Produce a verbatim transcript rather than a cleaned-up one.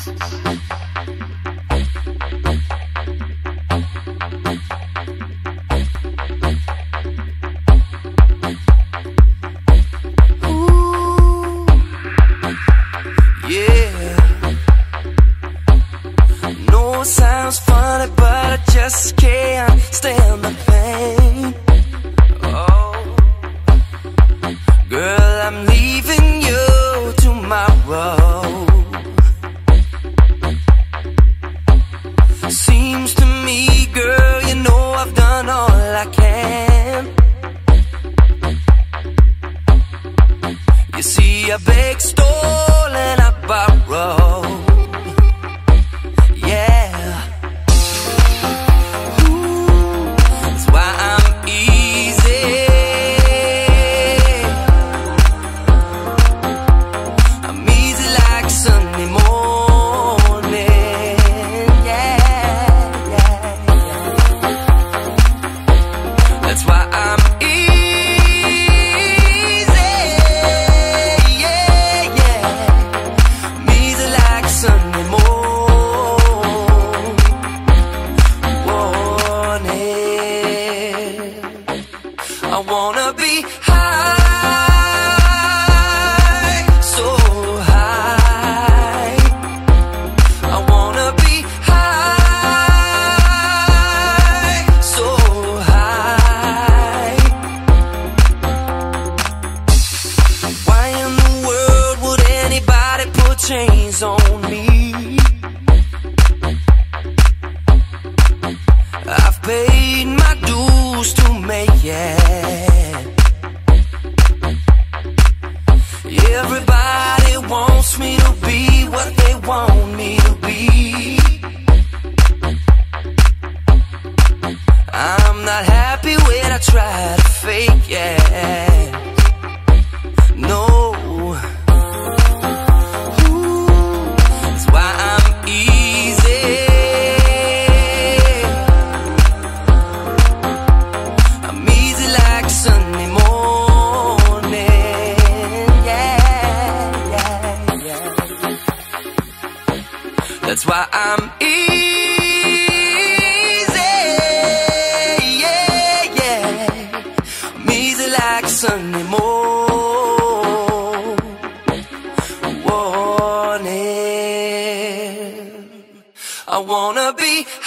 Sounds funny, but I just can't stand the pain. Oh, girl, I'm leaving you tomorrow. Seems to me, girl, you know I've done all I can. You see, I beg, stole, and I borrow. I wanna be high, so high. I wanna be high, so high. Why in the world would anybody put chains on me? I've paid my dues to make it. Everybody wants me to be what they want me to be. I'm not happy when I try to fake it. No. That's why I'm easy. I'm easy like Sunday morning. That's why I'm easy, yeah, yeah. I'm easy like Sunday morning. I wanna be